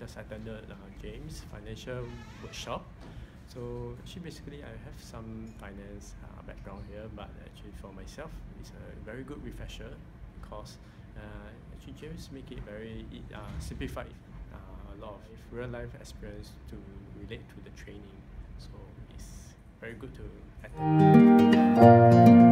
just attended James financial workshop. So actually basically I have some finance background here, but actually for myself it's a very good refresher because actually James make it very simplified, a lot of real life experience to relate to the training. So it's very good to attend.